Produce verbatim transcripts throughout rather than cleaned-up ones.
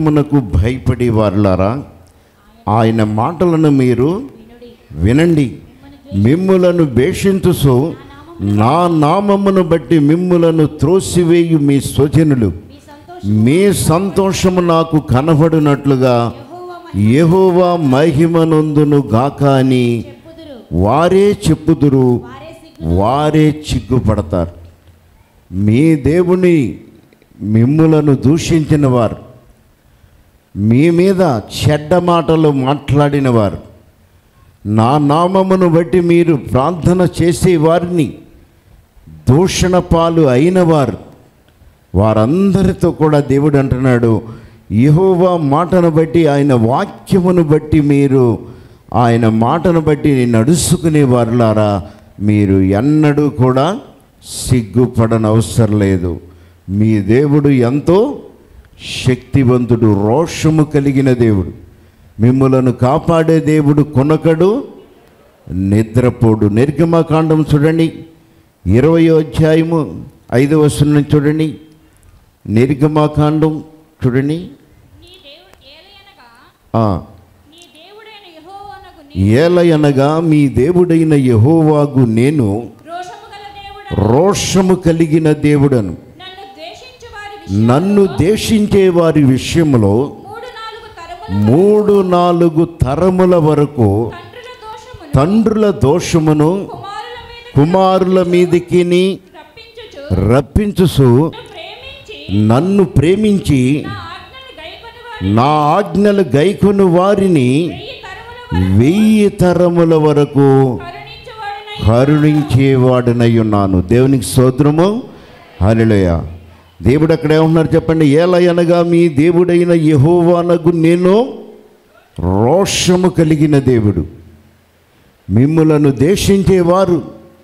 వాక్యమునకు భయపడి వారులారా, ఆయన మాటలను మీరు వినండి. మిమ్ములను భేషించుసు నా నామమును బట్టి మిమ్ములను త్రోసివేయు మీ స్వజనులు మీ సంతోషము నాకు కనబడినట్లుగా యెహోవా మహిమనొందును గాక అని వారే చెప్పుదురు, వారే చిగ్గుపడతారు. మీ దేవుని మిమ్ములను దూషించిన వారు, మీ మీద చెడ్డ మాటలు మాట్లాడిన వారు, నా నామమును బట్టి మీరు ప్రార్థన చేసే వారిని దూషణ పాలు అయిన వారు, వారందరితో కూడా దేవుడు అంటున్నాడు, యెహోవా మాటను బట్టి, ఆయన వాక్యమును బట్టి, మీరు ఆయన మాటను బట్టి నడుచుకునే వారులారా, మీరు ఎన్నడూ కూడా సిగ్గుపడనవసరం లేదు. మీ దేవుడు ఎంతో శక్తివంతుడు, రోషము కలిగిన దేవుడు, మిమ్ములను కాపాడే దేవుడు, కొనకడు నిద్రపోడు. నిర్గమకాండం చూడండి, ఇరవయో అధ్యాయము ఐదవ వచనం చూడండి. నిర్గమకాండం చూడండి. ఏలయనగా మీ దేవుడైన యెహోవాగు నేను రోషము కలిగిన దేవుడను, నన్ను దేశించే వారి విషయంలో మూడు నాలుగు తరముల వరకు తండ్రుల దోషమును కుమారుల మీదికి రప్పించుసు నన్ను ప్రేమించి నా ఆజ్ఞలు గైకొను వారిని వెయ్యి తరముల వరకు కరుణించేవాడనై ఉన్నాను. దేవునికి స్తోత్రము, హల్లెలూయా. దేవుడు అక్కడ ఏమన్నారు చెప్పండి? ఏలయనగా మీ దేవుడైన యెహోవానగు నేను రోషము కలిగిన దేవుడు, మిమ్ములను దేశించేవారు,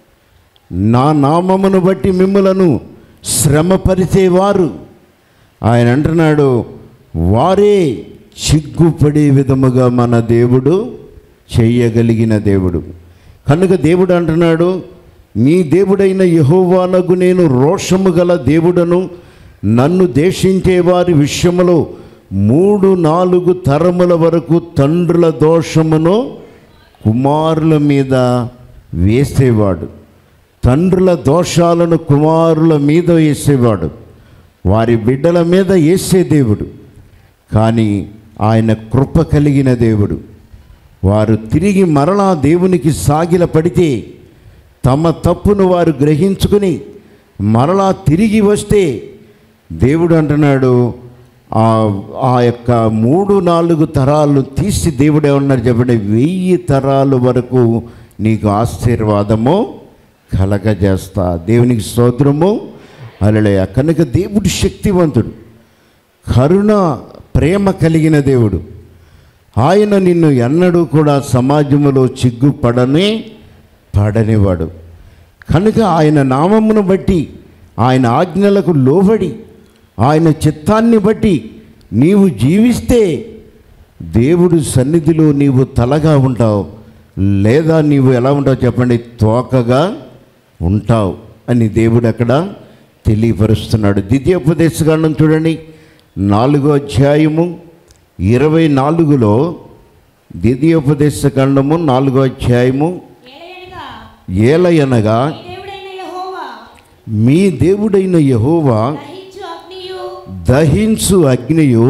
నా నామమును బట్టి మిమ్ములను శ్రమపరిచేవారు, ఆయన అంటున్నాడు, వారే చిగ్గుపడే విధముగా మన దేవుడు చేయగలిగిన దేవుడు. కనుక దేవుడు అంటున్నాడు, మీ దేవుడైన యెహోవానగు నేను రోషము గల దేవుడను, నన్ను దేశించే వారి విషయములో మూడు నాలుగు తరముల వరకు తండ్రుల దోషమును కుమారుల మీద వేసేవాడు. తండ్రుల దోషాలను కుమారుల మీద వేసేవాడు, వారి బిడ్డల మీద వేసే దేవుడు. కానీ ఆయన కృప కలిగిన దేవుడు. వారు తిరిగి మరలా దేవునికి సాగిల పడితే, తమ తప్పును వారు గ్రహించుకుని మరలా తిరిగి వస్తే, దేవుడు అంటున్నాడు, ఆ ఆ యొక్క మూడు నాలుగు తరాలు తీసి దేవుడు ఏమన్నారు చెప్పండి? వెయ్యి తరాల వరకు నీకు ఆశీర్వాదము కలగజేస్తా. దేవునికి స్తోత్రము, హల్లెలూయా. కనుక దేవుడు శక్తివంతుడు, కరుణ ప్రేమ కలిగిన దేవుడు. ఆయన నిన్ను ఎన్నడూ కూడా సమాజంలో చిగ్గుపడనే పడనివాడు. కనుక ఆయన నామమును బట్టి, ఆయన ఆజ్ఞలకు లోబడి, ఆయన చిత్తాన్ని బట్టి నీవు జీవిస్తే దేవుడు సన్నిధిలో నీవు తలగా ఉంటావు, లేదా నీవు ఎలా ఉంటావు చెప్పండి? తోకగా ఉంటావు అని దేవుడు అక్కడ తెలియపరుస్తున్నాడు. ద్వితీయోపదేశకాండం చూడండి, నాలుగో అధ్యాయము ఇరవై నాలుగులో, ద్వితీయోపదేశకాండము నాలుగో అధ్యాయము, ఏలయనగా మీ దేవుడైన యెహోవా దహించు అగ్నియు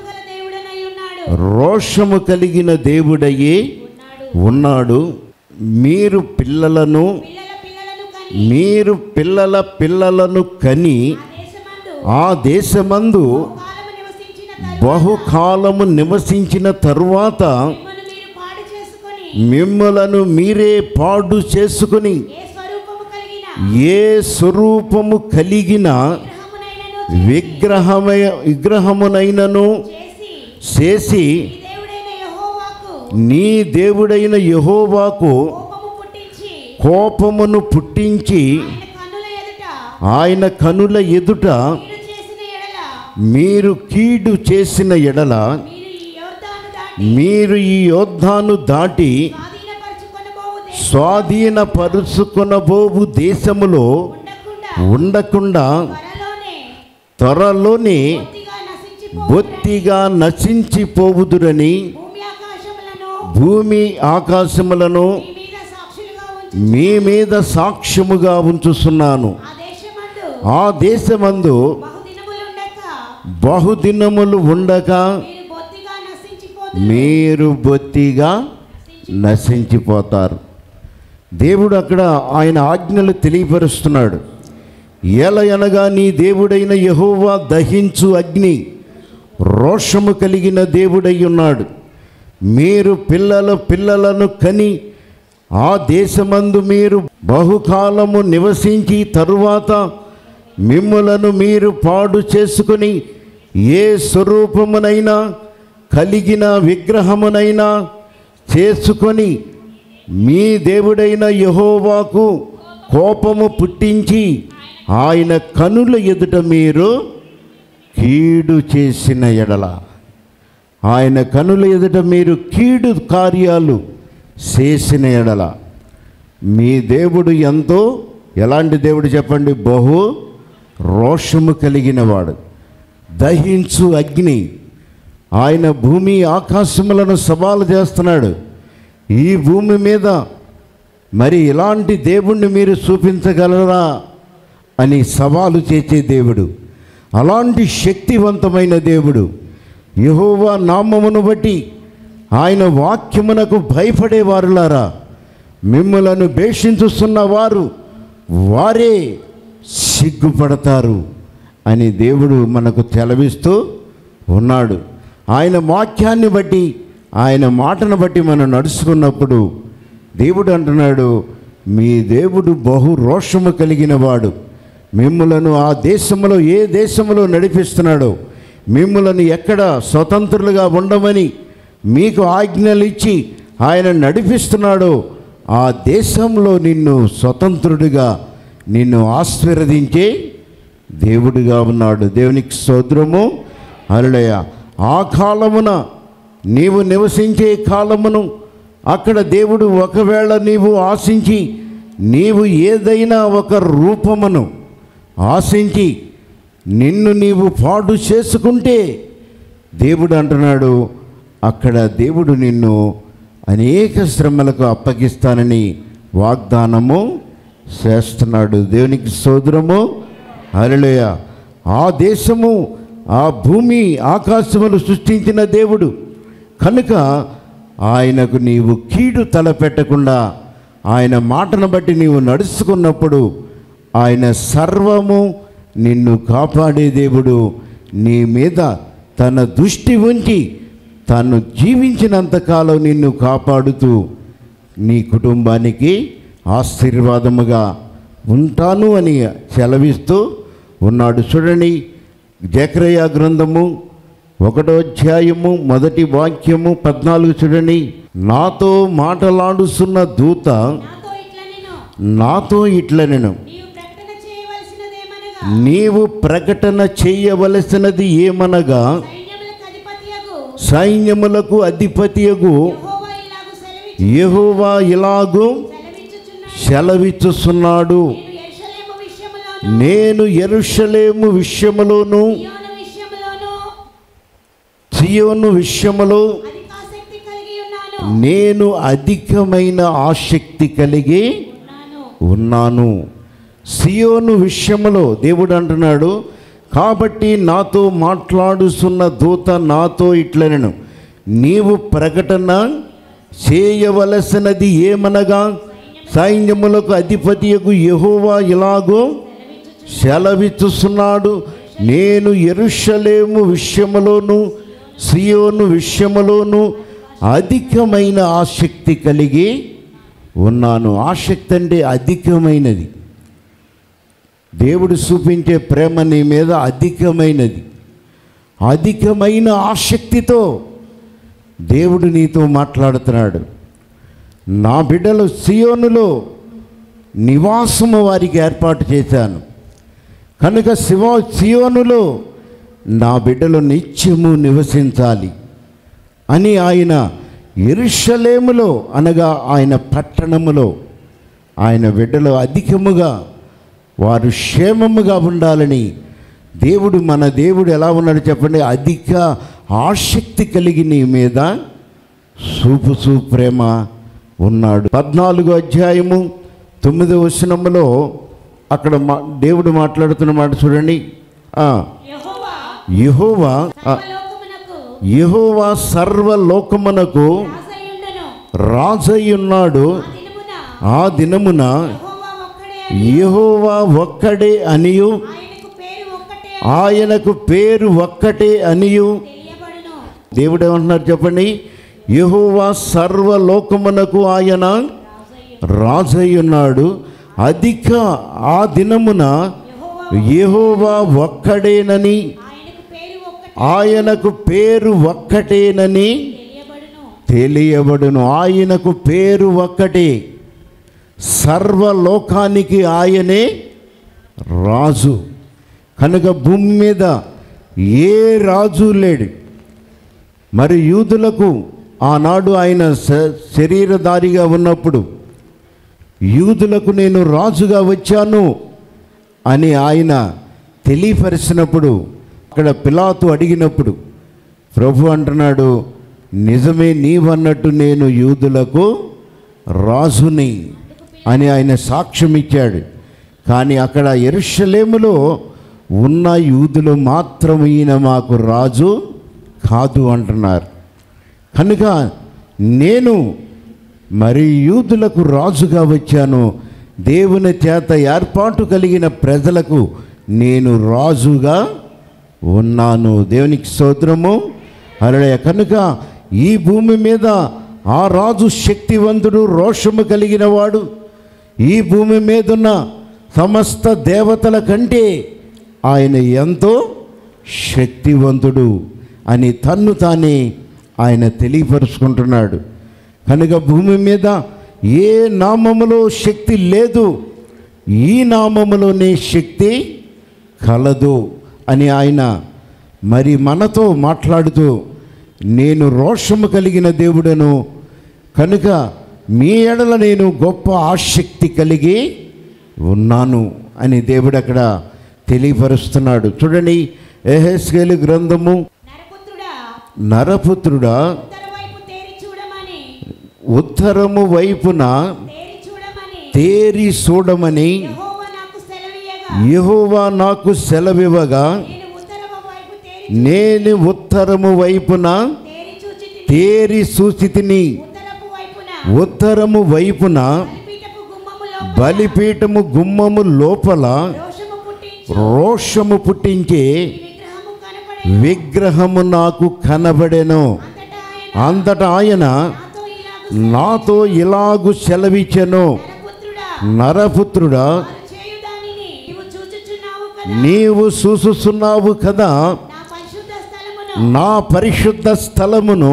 రోషము కలిగిన దేవుడయ్యే ఉన్నాడు. మీరు పిల్లలను మీరు పిల్లల పిల్లలను కని ఆ దేశమందు బహుకాలము నివసించిన తరువాత మిమ్మలను మీరే పాడు చేసుకుని ఏ స్వరూపము కలిగిన విగ్రహమయ విగ్రహమునైనను చేసి నీ దేవుడైన యెహోవాకు కోపమును పుట్టించి ఆయన కనుల ఎదుట మీరు కీడు చేసిన ఎడల మీరు ఈ యోర్దాను దాటి స్వాధీనపరుచుకొనబోవు దేశములో ఉండకుండా త్వరలోనే బొత్తిగా నశించిపోవుదురని భూమి ఆకాశములను భూమి ఆకాశములను మీ మీద సాక్షులుగా ఉంచి మీ మీద సాక్ష్యముగా ఉంచుతున్నాను. ఆ దేశమందు ఆ దేశమందు బహుదినములుండక బహుదినములు ఉండక మీరు బొత్తిగా నశించిపోదురు. మీరు బొత్తిగా నశించిపోతారు. దేవుడు అక్కడ ఆయన ఆజ్ఞలు తెలియపరుస్తున్నాడు. ఏలయనగా నీ దేవుడైన యెహోవా దహించు అగ్ని, రోషము కలిగిన దేవుడై ఉన్నాడు. మీరు పిల్లల పిల్లలను కని ఆ దేశమందు మీరు బహుకాలము నివసించి తరువాత మిమ్ములను మీరు పాడు చేసుకొని ఏ స్వరూపమునైనా కలిగిన విగ్రహమునైనా చేసుకొని మీ దేవుడైన యెహోవాకు కోపము పుట్టించి ఆయన కనుల ఎదుట మీరు కీడు చేసిన ఎడల, ఆయన కనుల ఎదుట మీరు కీడు కార్యాలు చేసిన ఎడల, మీ దేవుడు ఎంతో ఎలాంటి దేవుడు చెప్పండి? బహు రోషము కలిగిన వాడు, దహించు అగ్ని. ఆయన భూమి ఆకాశములను సవాలు చేస్తున్నాడు. ఈ భూమి మీద మరి ఇలాంటి దేవుణ్ణి మీరు చూపించగలరా అని సవాలు చేసే దేవుడు, అలాంటి శక్తివంతమైన దేవుడు. యెహోవా నామమును బట్టి ఆయన వాక్యమునకు భయపడేవారులారా, మిమ్ములను భేషించుస్తున్న వారు వారే సిగ్గుపడతారు అని దేవుడు మనకు తెలవిస్తూ ఉన్నాడు. ఆయన వాక్యాన్ని బట్టి, ఆయన మాటను బట్టి మనం నడుచుకున్నప్పుడు దేవుడు అంటున్నాడు, మీ దేవుడు బహు రోషము కలిగిన వాడు. మిమ్ములను ఆ దేశంలో ఏ దేశంలో నడిపిస్తున్నాడో, మిమ్ములను ఎక్కడ స్వతంత్రులుగా ఉండమని మీకు ఆజ్ఞలు ఇచ్చి ఆయన నడిపిస్తున్నాడో ఆ దేశంలో నిన్ను స్వతంత్రుడిగా, నిన్ను ఆశీర్వదించే దేవుడిగా ఉన్నాడు. దేవునికి స్తోత్రము. హల్లెలూయా. ఆ కాలమున నీవు నివసించే కాలమును అక్కడ దేవుడు ఒకవేళ నీవు ఆశించి నీవు ఏదైనా ఒక రూపమును ఆశించి నిన్ను నీవు పాడు చేసుకుంటే దేవుడు అంటున్నాడు, అక్కడ దేవుడు నిన్ను అనేక శ్రమలకు అప్పగిస్తానని వాగ్దానము చేస్తున్నాడు. దేవునికి స్తోత్రము. హల్లెలూయా. ఆ దేశము, ఆ భూమి ఆకాశములు సృష్టించిన దేవుడు కనుక ఆయనకు నీవు కీడు తలపెట్టకుండా ఆయన మాటను బట్టి నీవు నడుచుకున్నప్పుడు ఆయన సర్వము నిన్ను కాపాడే దేవుడు. నీ మీద తన దృష్టి ఉంచి తను జీవించినంతకాలం నిన్ను కాపాడుతూ నీ కుటుంబానికి ఆశీర్వాదముగా ఉంటాను అని సెలవిస్తూ ఉన్నాడు. చూడండి, జకర్యా గ్రంథము ఒకటో అధ్యాయము మొదటి వాక్యము పద్నాలుగు చూడండి. నాతో మాటలాడుతున్న దూత నాతో ఇట్లా నేను నాతో ఇట్ల నేను నీవు ప్రకటన చేయవలసినదేమనగా నీవు ప్రకటన చేయవలసినది ఏమనగా సైన్యములకు అధిపతియగు సైన్యములకు అధిపతియగు యెహోవా ఇలాగు సెలవిచ్చు యెహోవా ఇలాగు సెలవిచ్చుచున్నాడు. సెలవిచ్చుచున్నాడు, నేను యెరూషలేము విషయములోను నేను యెరూషలేము విషయములోను సియోను విషయములోను సియోను విషయములో అధికాసక్తి కలిగి ఉన్నాను నేను అధికమైన ఆసక్తి కలిగి ఉన్నాను. ఉన్నాను. సియోను విషయములో దేవుడు అంటున్నాడు, కాబట్టి నాతో మాట్లాడుతున్న దూత నాతో ఇట్లనెను, నీవు ప్రకటన చేయవలసినది ఏమనగా సైన్యములకు అధిపతియగు యెహోవా ఇలాగో సెలవిచ్చుచున్నాడు, నేను యెరూషలేము విషయములోను సియోను విషయములోను అధికమైన ఆసక్తి కలిగి ఉన్నాను. ఆసక్తి అంటే అధికమైనది. దేవుడు చూపించే ప్రేమ నీ మీద అధికమైనది. అధికమైన ఆసక్తితో దేవుడు నీతో మాట్లాడుతున్నాడు. నా బిడ్డలు సియోనులో నివాసము వారికి ఏర్పాటు చేశాను కనుక శివ సియోనులో నా బిడ్డలు నిత్యము నివసించాలి అని ఆయన యెరూషలేములో అనగా ఆయన పట్టణములో ఆయన బిడ్డలు అధికముగా వారు క్షేమముగా ఉండాలని దేవుడు మన దేవుడు ఎలా ఉన్నాడు చెప్పండి? అధిక ఆసక్తి కలిగి నీ మీద చూపుచూ ప్రేమ ఉన్నాడు. పద్నాలుగో అధ్యాయము తొమ్మిదో వచనములో అక్కడ మా దేవుడు మాట్లాడుతున్న మాట చూడండి. యెహోవా యెహోవా సర్వలోకమునకు యెహోవా సర్వలోకమునకు రాజయ్యుండును. రాజయ్యున్నాడు. ఆ దినమున ఆ దినమున యెహోవా ఒక్కడే అని యెహోవా ఒక్కడే అనియు ఆయనకు పేరు ఒక్కటే ఆయనకు పేరు ఒక్కటే అనియు. తెలియబడును. దేవుడు ఏమంటున్నారు చెప్పండి? యెహోవా సర్వలోకమునకు ఆయన రాజయ్యుండు. రాజయ్యున్నాడు. అధిక ఆ దినమున యెహోవా యెహోవా ఒక్కడేనని ఆయనకు పేరు ఒక్కటే ఆయనకు పేరు ఒక్కటేనని తెలియబడును. తెలియబడును. ఆయనకు పేరు ఒక్కటే. సర్వలోకానికి ఆయనే రాజు. కనుక భూమి మీద ఏ రాజు లేడు. మరి యూదులకు ఆనాడు ఆయన శ- శరీరధారిగా ఉన్నప్పుడు యూదులకు నేను రాజుగా వచ్చాను అని ఆయన తెలియపరిచినప్పుడు అక్కడ పిలాతు అడిగినప్పుడు ప్రభు అంటున్నాడు, నిజమే, నీవన్నట్టు నేను యూదులకు రాజుని అని ఆయన సాక్ష్యం ఇచ్చాడు. కానీ అక్కడ యెరూషలేములో ఉన్న యూదులు మాత్రం ఈయన మాకు రాజు కాదు అంటున్నారు. కనుక నేను మరి యూదులకు రాజుగా వచ్చాను. దేవుని చేత ఏర్పాటు కలిగిన ప్రజలకు నేను రాజుగా ఉన్నాను. దేవునికి స్తోత్రము. హల్లెలూయా. కనుక ఈ భూమి మీద ఆ రాజు శక్తివంతుడు, రోషము కలిగిన వాడు. ఈ భూమి మీదున్న సమస్త దేవతల కంటే ఆయన ఎంతో శక్తివంతుడు అని తన్ను తానే ఆయన తెలియపరుచుకుంటున్నాడు. కనుక భూమి మీద ఏ నామములో శక్తి లేదు, ఈ నామములోనే శక్తి కలదు అని ఆయన మరి మనతో మాట్లాడుతూ, నేను రోషము కలిగిన దేవుడను కనుక మీ ఎడల నేను గొప్ప ఆసక్తి కలిగి ఉన్నాను అని దేవుడు అక్కడ తెలియపరుస్తున్నాడు. చూడండి, యెహెజ్కేలు గ్రంథము. నరపుత్రుడా నరపుత్రుడా, ఉత్తర వైపు తేరి చూడమని ఉత్తరము వైపున తేరి చూడమని తేరి చూడమని యెహోవా నాకు సెలవీయగా యెహోవా నాకు సెలవివ్వగా నేను ఉత్తరము వైపు తేరి నేను ఉత్తరము వైపున తేరి చూచితిని. తేరి సూచితిని. ఉత్తరపు వైపున ఉత్తరము వైపున బలిపీఠపు బలిపీఠము గుమ్మము లోపల గుమ్మము లోపల రోషము పుట్టించు రోషము పుట్టించే ఈ విగ్రహము కనపడెను. విగ్రహము నాకు కనబడెను. అంతటా ఆయన అంతటా ఆయన నాతో నాతో ఇలాగు ఇలాగు సెలవిచ్చెను, నరపుత్రుడా నరపుత్రుడా, వారు చేయు దానిని నీవు చూచుచున్నావు కదా. నీవు చూసుచున్నావు కదా, నా పరిశుద్ధ స్థలమును నా పరిశుద్ధ స్థలమును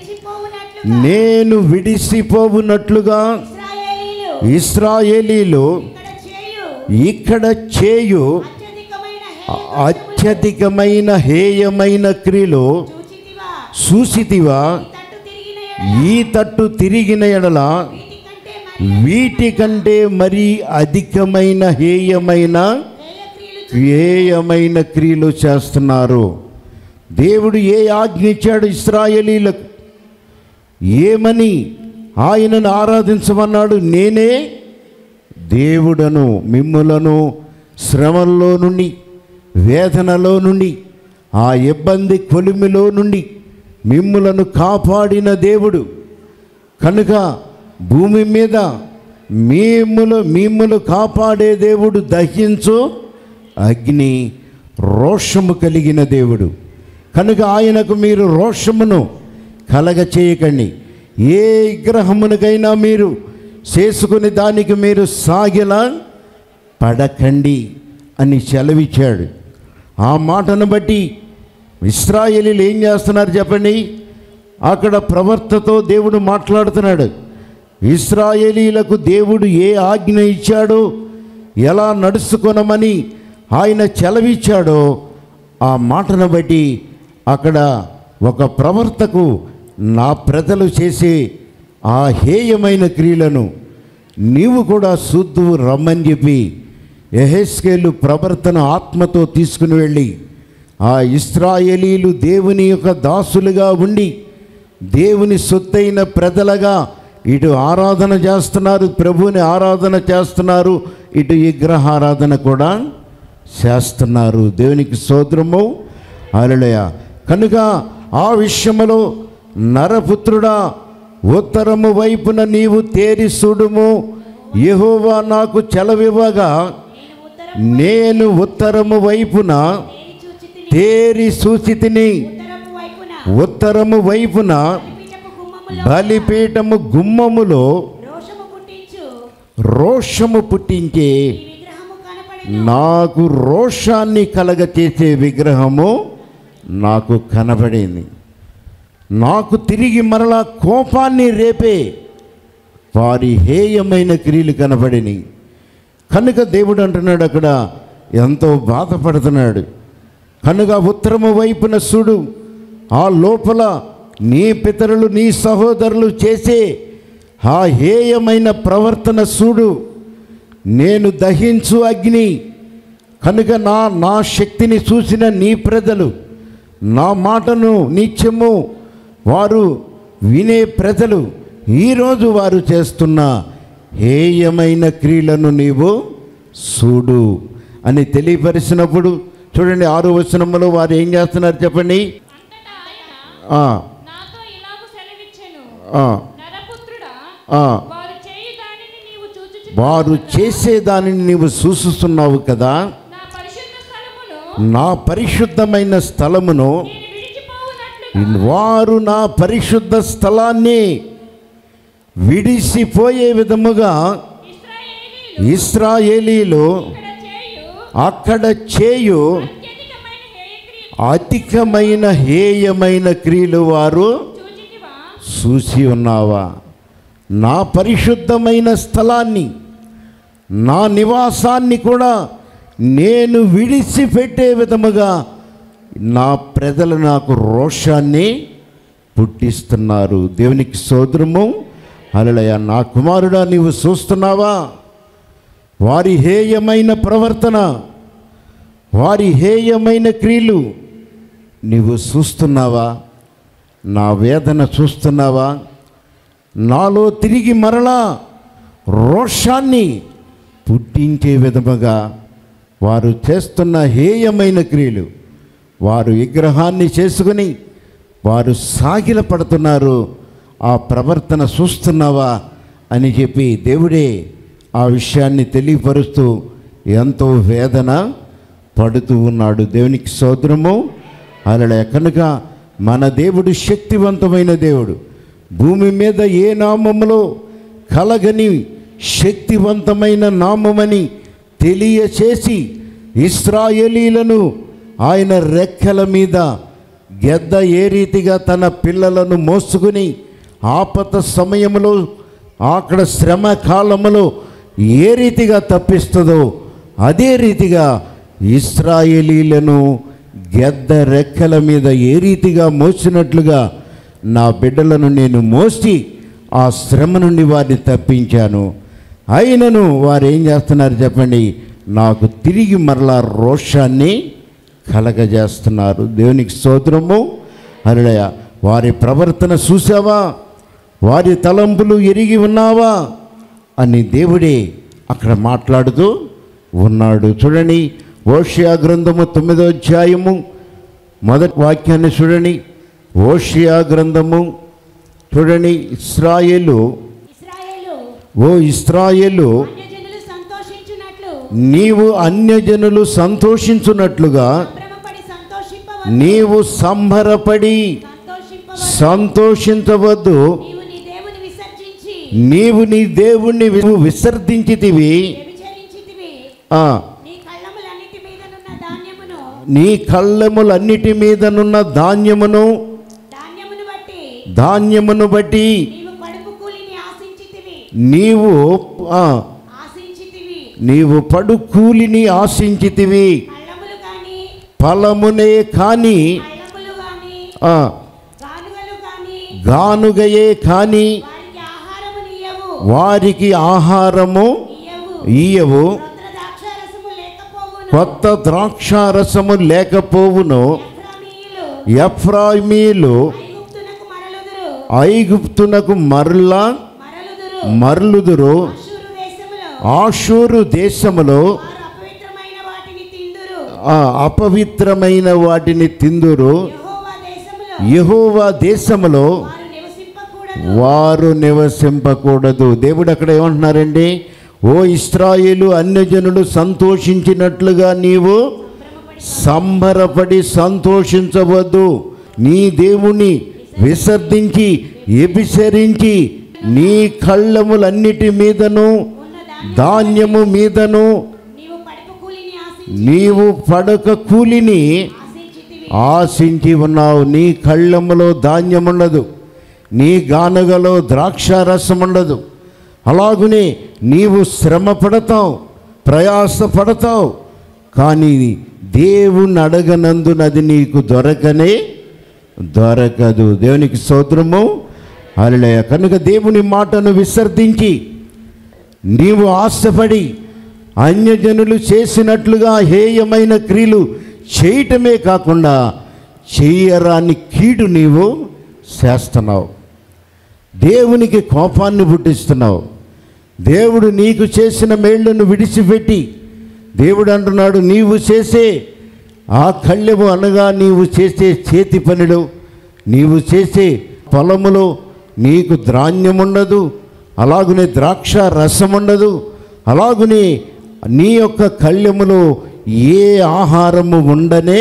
నేను విడిచిపోవునట్లుగా నేను విడిసిపోవునట్లుగా ఇశ్రాయేలీయులు ఇశ్రాయేలీలు ఇక్కడ ఇక్కడ చేయు చేయు అత్యధికమైన హేయ అత్యధికమైన హేయమైన క్రియలు చూచితివా. చూసితివా. ఈ తట్టు తిరిగిన ఈ తట్టు తిరిగిన ఎడల వీటికంటే మరి వీటికంటే మరి అధికమైన హేయమైన హేయ క్రియలు హేయమైన క్రియలు చేస్తున్నారు. దేవుడు ఏ ఆజ్ఞ ఇచ్చాడు ఇశ్రాయేలీలకు? ఏమని ఆయనను ఆరాధించమన్నాడు? నేనే దేవుడను, మిమ్ములను శ్రమల్లో నుండి, వేదనలో నుండి, ఆ ఇబ్బంది కొలిమిలో నుండి మిమ్ములను కాపాడిన దేవుడు. కనుక భూమి మీద మిమ్ములు మిమ్ములు కాపాడే దేవుడు, దహించు అగ్ని, రోషము కలిగిన దేవుడు. కనుక ఆయనకు మీరు రోషమును కలగ చేయకండి. ఏ విగ్రహమునికైనా మీరు చేసుకుని దానికి మీరు సాగిలా పడకండి అని సెలవిచ్చాడు. ఆ మాటను బట్టి ఇశ్రాయేలీయులు ఏం చేస్తున్నారు చెప్పండి? అక్కడ ప్రవర్తతో దేవుడు మాట్లాడుతున్నాడు. ఇశ్రాయేలీయులకు దేవుడు ఏ ఆజ్ఞ ఇచ్చాడో, ఎలా నడుచుకొనమని ఆయన సెలవిచ్చాడో ఆ మాటను బట్టి అక్కడ ఒక ప్రవర్తకు నా ప్రజలు చేసే ఆ హేయమైన క్రియలను నీవు కూడా శుద్ధువు రమ్మని చెప్పి యెహెజ్కేలు ప్రవర్తన ఆత్మతో తీసుకుని వెళ్ళి ఆ ఇశ్రాయేలీలు దేవుని యొక్క దాసులుగా ఉండి దేవుని సొత్తైన ప్రజలుగా ఇటు ఆరాధన చేస్తున్నారు, ప్రభువుని ఆరాధన చేస్తున్నారు, ఇటు విగ్రహారాధన కూడా చేస్తున్నారు. దేవునికి స్తోత్రము, హల్లెలూయా. కనుక ఆ విషయములో నరపుత్రుడా, ఉత్తరము వైపున నీవు తేరి చూడుము. యెహోవా నాకు చెలవివ్వగా నేను ఉత్తరము వైపున తేరి చూచితిని. ఉత్తరము వైపున బలిపీఠము గుమ్మములో రోషము పుట్టించే నాకు రోషాన్ని కలగచేసే విగ్రహము నాకు కనబడింది. నాకు తిరిగి మరలా కోపాన్ని రేపే వారి హేయమైన క్రియలు కనబడినాయి. కనుక దేవుడు అంటున్నాడు, అక్కడ ఎంతో బాధపడుతున్నాడు. కనుక ఉత్తరము వైపున చూడు, ఆ లోపల నీ పితరులు నీ సహోదరులు చేసే ఆ హేయమైన ప్రవర్తన చూడు. నేను దహించు అగ్ని. కనుక నా నా శక్తిని చూసిన నీ ప్రజలు, నా మాటను నిత్యము వారు వినే ప్రజలు ఈరోజు వారు చేస్తున్న హేయమైన క్రియలను నీవు చూడు అని తెలియపరిచినప్పుడు చూడండి, ఆరో వచనములో వారు ఏం చేస్తున్నారు చెప్పండి. ఆ వారు చేసేదానిని నీవు చూస్తున్నావు కదా, నా పరిశుద్ధమైన స్థలమును వారు నా పరిశుద్ధ స్థలాన్ని విడిసిపోయే విధముగా ఇశ్రాయేలీలు అక్కడ చేయు అధికమైన హేయమైన క్రియలు వారు చూసి ఉన్నావా? నా పరిశుద్ధమైన స్థలాన్ని, నా నివాసాన్ని కూడా నేను విడిచిపెట్టే విధముగా నా ప్రజలు నాకు రోషాన్ని పుట్టిస్తున్నారు. దేవునికి స్తోత్రము, హల్లెలూయా. నా కుమారుడా, నీవు చూస్తున్నావా వారి హేయమైన ప్రవర్తన, వారి హేయమైన క్రియలు నీవు చూస్తున్నావా? నా వేదన చూస్తున్నావా? నాలో తిరిగి మరలా రోషాన్ని పుట్టించే విధముగా వారు చేస్తున్న హేయమైన క్రియలు, వారు విగ్రహాన్ని చేసుకుని వారు సాగిల పడుతున్నారు. ఆ ప్రవర్తన చూస్తున్నావా అని చెప్పి దేవుడే ఆ విషయాన్ని తెలియపరుస్తూ ఎంతో వేదన పడుతూ ఉన్నాడు. దేవునికి స్తోత్రము, హల్లెలూయా. కనుక మన దేవుడు శక్తివంతమైన దేవుడు. భూమి మీద ఏ నామములో కలగని శక్తివంతమైన నామమని తెలియచేసి ఇశ్రాయేలీలను ఆయన రెక్కల మీద గెద్ద ఏ రీతిగా తన పిల్లలను మోసుకుని ఆపద సమయంలో అక్కడ శ్రమ కాలములో ఏ రీతిగా తప్పిస్తుందో అదే రీతిగా ఇశ్రాయేలీలను గెద్ద రెక్కల మీద ఏ రీతిగా మోసినట్లుగా నా బిడ్డలను నేను మోసి ఆ శ్రమ నుండి వారిని తప్పించాను. అయినను వారు ఏం చేస్తున్నారు చెప్పండి, నాకు తిరిగి మరలా రోషాన్ని కలగజేస్తున్నారు. దేవునికి స్తోత్రము, హల్లెలూయా. వారి ప్రవర్తన చూసావా? వారి తలంపులు ఎరిగి ఉన్నావా అని దేవుడే అక్కడ మాట్లాడుతూ ఉన్నాడు. చూడండి, ఓషియా గ్రంథము తొమ్మిదో అధ్యాయము మొదటి వాక్యాన్ని చూడండి. ఓషియా గ్రంథము చూడండి. ఇశ్రాయేలు, ఓ ఇశ్రాయేలు, నీవు అన్యజనులు సంతోషించున్నట్లుగా నీవు సంబరపడి సంతోషించవద్దు. నీవు నీ దేవుణ్ణి విసర్జించితివి. నీ కళ్ళములన్నిటి మీదనున్న ధాన్యమును ధాన్యమును బట్టి నీవు నీవు పడు కూలిని ఆశించితివి. ఫలమునే కాని గానుగయే కాని వారికి ఆహారము ఇయ్యవు. కొత్త ద్రాక్షారసము లేకపోవును. ఎఫ్రామీయులు ఎఫ్రాయిమీలు ఐగుప్తునకు మరలుదురు ఐగుప్తునకు మరలా మరలుదురు మరలుదురు. అష్షూరు దేశములో ఆషూరు దేశములో వారు అపవిత్రమైన వాటిని తిందురు. ఆ అపవిత్రమైన వాటిని తిందురు. యెహోవా దేశములో యెహోవా దేశములో వారు నివసింపకూడదు. వారు నివసింపకూడదు. దేవుడు అక్కడ ఏమంటున్నారండి? ఓ ఇశ్రాయేలు, అన్యజనులు సంతోషించినట్లుగా నీవు సంబరపడి సంతోషించవద్దు. నీ దేవుని విసర్జించి వ్యభిచరించి నీ కళ్ళములన్నిటి మీదను ధాన్యము మీదను నీవు పడుపు కూలిని ఆశించి నీవు పడక కూలిని ఆశించితివి. ఆశించి ఉన్నావు. నీ కళ్ళములో ధాన్యం ఉండదు, నీ గానుగలో ద్రాక్షారసం ఉండదు. అలాగునే నీవు శ్రమ పడతావు, ప్రయాస పడతావు, కానీ దేవుని అడగనందునది నీకు దొరకనే దొరకదు. దేవునికి స్తోత్రము, హల్లెలూయా. కనుక దేవుని మాటను విసర్జించి నీవు ఆశపడి అన్యజనులు చేసినట్లుగా హేయమైన క్రియలు చేయటమే కాకుండా చేయరాని కీడు నీవు చేస్తున్నావు. దేవునికి కోపాన్ని పుట్టిస్తున్నావు. దేవుడు నీకు చేసిన మేళ్లను విడిచిపెట్టి దేవుడు అంటున్నాడు, నీవు చేసే ఆ కళ్ళెము అనగా నీవు చేసే చేతి పనులు, నీవు చేసే పొలములో నీకు ధాన్యం ఉండదు, అలాగునే ద్రాక్ష రసం ఉండదు, అలాగునే నీ యొక్క కళ్ళెములో ఏ ఆహారము ఉండనే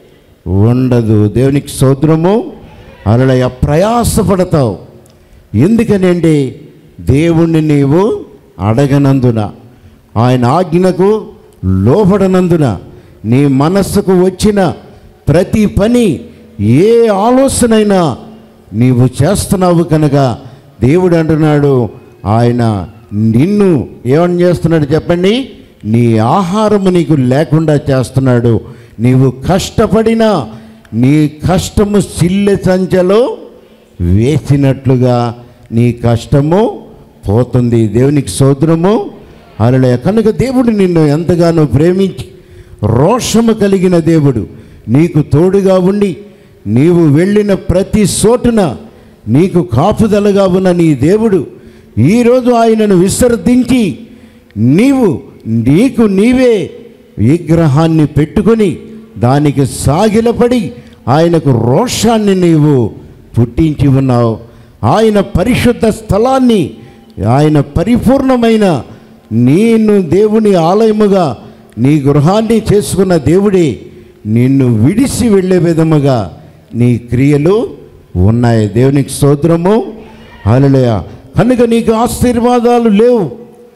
ఉండదు. దేవునికి స్తోత్రము, అలా ప్రయాసపడతావు. ఎందుకనండి? దేవుణ్ణి నీవు అడగనందున, ఆయన ఆజ్ఞకు లోబడనందున, నీ మనస్సుకు వచ్చిన ప్రతి పని, ఏ ఆలోచనైనా నీవు చేస్తున్నావు కనుక దేవుడు అంటున్నాడు, ఆయన నిన్ను ఏమని చేస్తున్నాడు చెప్పండి? నీ ఆహారము నీకు లేకుండా చేస్తున్నాడు. నీవు కష్టపడినా నీ కష్టము సిల్లె సంచలో వేసినట్లుగా నీ కష్టము పోతుంది. దేవునికి స్తోత్రము, హల్లెలూయా. కనుక దేవుడు నిన్ను ఎంతగానో ప్రేమించి రోషము కలిగిన దేవుడు నీకు తోడుగా ఉండి నీవు వెళ్ళిన ప్రతి చోటున నీకు కాపుదలగా ఉన్న నీ దేవుడు ఈరోజు ఆయనను విసర్జించి నీవు నీకు నీవే విగ్రహాన్ని పెట్టుకొని దానికి సాగిలపడి ఆయనకు రోషాన్ని నీవు పుట్టించి ఉన్నావు. ఆయన పరిశుద్ధ స్థలాన్ని, ఆయన పరిపూర్ణమైన నేను దేవుని ఆలయముగా నీ గృహాన్ని చేసుకున్న దేవుడే నిన్ను విడిసి వెళ్ళే విధముగా నీ క్రియలు ఉన్నాయి. దేవునికి స్తోత్రము, హల్లెలూయా. కనుక నీకు ఆశీర్వాదాలు లేవు,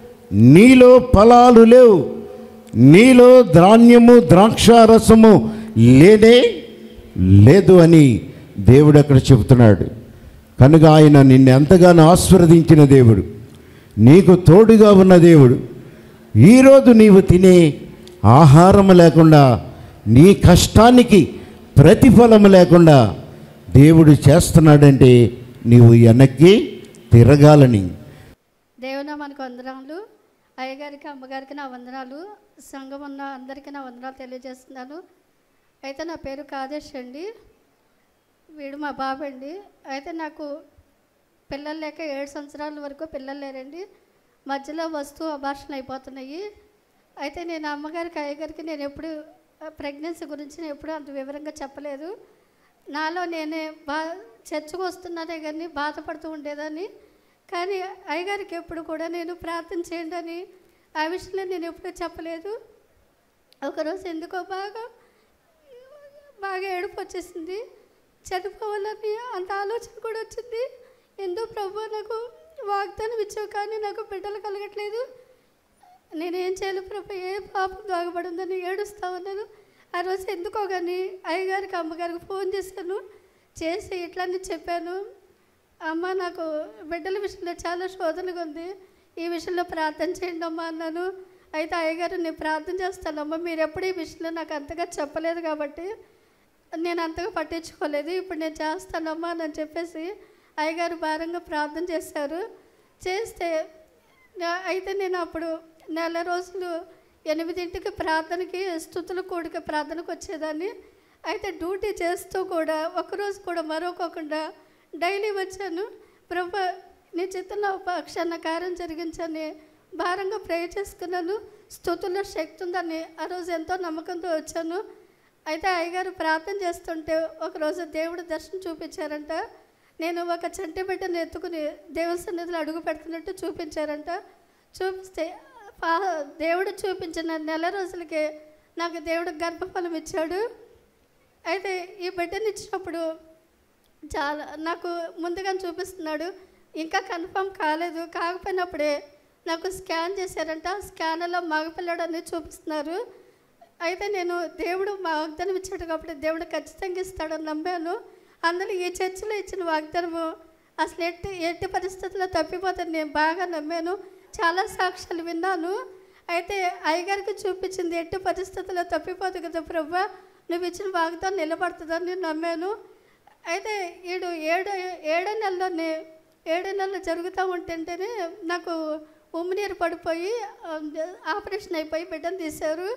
నీలో ఫలాలు లేవు, నీలో ధాన్యము ద్రాక్షారసము లేనే లేదు అని దేవుడు అక్కడ చెబుతున్నాడు. కనుక ఆయన నిన్ను ఎంతగానో ఆశీర్వదించిన దేవుడు, నీకు తోడుగా ఉన్న దేవుడు, ఈరోజు నీవు తినే ఆహారం లేకుండా, నీ కష్టానికి ప్రతిఫలం లేకుండా దేవుడు చేస్తున్నాడంటే నీవు వెనక్కి తిరగాలని. దేవునా మనకు వందనాలు. అయ్యగారికి, అమ్మగారికి నా వందనాలు. సంఘం ఉన్న అందరికీ నా వందనాలు తెలియజేస్తున్నాను. అయితే నా పేరు కాదేశ్ అండి, వీడు మా బాబు అండి. అయితే నాకు పిల్లలు లేక ఏడు సంవత్సరాల వరకు పిల్లలు లేరండి. మధ్యలో వస్తూ అబార్షన్ అయిపోతున్నాయి. అయితే నేను అమ్మగారికి, అయ్యగారికి నేను ఎప్పుడు ప్రెగ్నెన్సీ గురించి నేను ఎప్పుడు అంత వివరంగా చెప్పలేదు. నాలో నేనే బా చర్చకు వస్తున్నానే కానీ బాధపడుతూ ఉండేదాన్ని. కానీ అయ్యగారికి ఎప్పుడు కూడా నేను ప్రార్థన చేయండి అని ఆ విషయంలో నేను ఎప్పుడూ చెప్పలేదు. ఒకరోజు ఎందుకో బాగా బాగా ఏడుపు వచ్చేసింది. చనిపోవాలని అంత ఆలోచన కూడా వచ్చింది. ఎంతో ప్రభు నాకు వాగ్దానం ఇచ్చావు కానీ నాకు బిడ్డలు కలగట్లేదు, నేనేం చేయాలి ప్రభు, ఏ పాపం దాగబడి ఉందని ఏడుస్తా ఉన్నాను. ఆ రోజు ఎందుకో కానీ అయ్యగారికి, అమ్మగారికి ఫోన్ చేశాను. చేసి ఇట్లని చెప్పాను, అమ్మ నాకు బిడ్డల విషయంలో చాలా శోధనగా ఉంది, ఈ విషయంలో ప్రార్థన చేయండి అమ్మా అన్నాను. అయితే అయ్యగారు నేను ప్రార్థన చేస్తానమ్మా, మీరు ఎప్పుడు ఈ విషయంలో నాకు అంతగా చెప్పలేదు కాబట్టి నేను అంతగా పట్టించుకోలేదు, ఇప్పుడు నేను చేస్తానమ్మా అని చెప్పేసి అయ్యగారు భారంగా ప్రార్థన చేశారు. చేస్తే అయితే నేను అప్పుడు నెల రోజులు ఎనిమిదింటికి ప్రార్థనకి స్తుతుల కూడిక ప్రార్థనకు వచ్చేదాన్ని. అయితే డ్యూటీ చేస్తూ కూడా ఒకరోజు కూడా మరొకకుండా డైలీ వచ్చాను. ప్రభు నీ చిత్తంలో పక్షాన కార్యం జరిగించని భారంగా ప్రే చేసుకున్నాను. స్తుతుల్లో శక్తి ఉందని ఆ రోజు ఎంతో నమ్మకంతో వచ్చాను. అయితే అయ్యగారు ప్రార్థన చేస్తుంటే ఒకరోజు దేవుడు దర్శనం చూపించారంట. నేను ఒక చంటి బిడ్డను ఎత్తుకుని దేవుని సన్నిధిలో అడుగు పెడుతున్నట్టు చూపించారంట. చూపిస్తే దేవుడు చూపించిన నెల రోజులకే నాకు దేవుడు గర్భఫలం ఇచ్చాడు. అయితే ఈ బిడ్డని ఇచ్చినప్పుడు చాలా నాకు ముందుగా చూపిస్తున్నాడు. ఇంకా కన్ఫర్మ్ కాలేదు. కాకపోయినప్పుడే నాకు స్కాన్ చేశారంట. స్కాన్లో మగపిల్లడని చూపిస్తున్నారు. అయితే నేను దేవుడు మా వాగ్దానం ఇచ్చాడు కాబట్టి దేవుడు ఖచ్చితంగా ఇస్తాడని నమ్మాను. అందులో ఈ చర్చిలో ఇచ్చిన వాగ్దానము అసలు ఎట్టి ఎట్టి పరిస్థితుల్లో తప్పిపోతుంది నేను బాగా నమ్మాను. చాలా సాక్ష్యాలు విన్నాను. అయితే అయ్యగారికి చూపించింది ఎట్టి పరిస్థితుల్లో తప్పిపోదు కదా ప్రభా, నువ్వు ఇచ్చిన వాగ్దానం నిలబడుతుందని నమ్మాను. అయితే ఏడు ఏడు ఏడో నెలలోనే ఏడో నెలలు జరుగుతూ ఉంటుంటేనే నాకు ఉమ్మినీరు పడిపోయి ఆపరేషన్ అయిపోయి బిడ్డను తీశారు.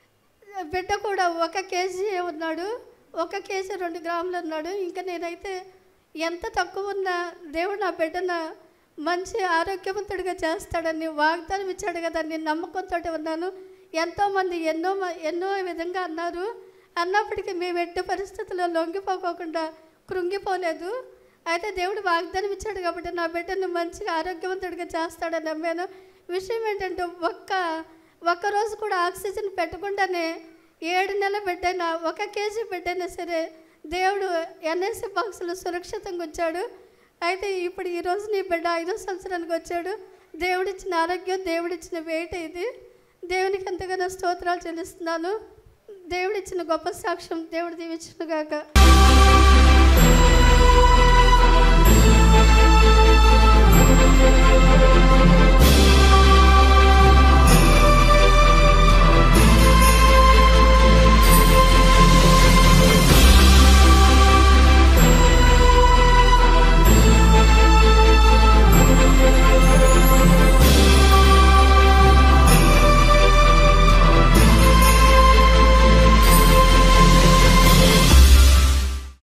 బిడ్డ కూడా ఒక కేజీ ఉన్నాడు, ఒక కేజీ రెండు గ్రాములు ఉన్నాడు. ఇంకా నేనైతే ఎంత తక్కువ ఉన్నా దేవుడు నా బిడ్డన మంచి ఆరోగ్యవంతుడిగా చేస్తాడని వాగ్దానం ఇచ్చాడు కదా నేను నమ్మకంతో ఉన్నాను. ఎంతోమంది ఎన్నో ఎన్నో విధంగా అన్నారు. అన్నప్పటికీ మేము ఎట్టి పరిస్థితుల్లో లొంగిపోకోకుండా కృంగిపోలేదు. అయితే దేవుడు వాగ్దానం ఇచ్చాడు కాబట్టి నా బిడ్డను మంచిగా ఆరోగ్యవంతుడిగా చేస్తాడని నమ్మాను. విషయం ఏంటంటే ఒక్క ఒక్కరోజు కూడా ఆక్సిజన్ పెట్టకుండానే ఏడు నెలల బిడ్డైనా ఒక కేజీ బిడ్డైనా సరే దేవుడు ఎన్ఎస్సి బాక్సులు సురక్షితంగా ఉంచాడు. అయితే ఇప్పుడు ఈరోజు నీ బిడ్డ ఐదో సంవత్సరానికి వచ్చాడు. దేవుడిచ్చిన ఆరోగ్యం, దేవుడిచ్చిన వెయిట్ ఇది. దేవునికి ఎంతగానో స్తోత్రాలు చెల్లిస్తున్నాను. దేవుడిచ్చిన గొప్ప సాక్ష్యం దేవుడు దీవించును గాక.